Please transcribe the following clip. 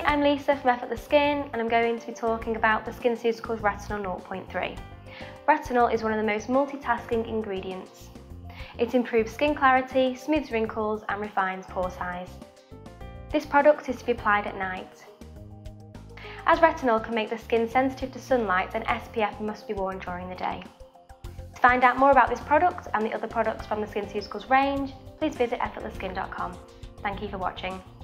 I'm Lisa from Effortless Skin, and I'm going to be talking about the SkinCeuticals Retinol 0.3. Retinol is one of the most multitasking ingredients. It improves skin clarity, smooths wrinkles and refines pore size. This product is to be applied at night. As retinol can make the skin sensitive to sunlight, then SPF must be worn during the day. To find out more about this product and the other products from the SkinCeuticals range, please visit effortlessskin.com. Thank you for watching.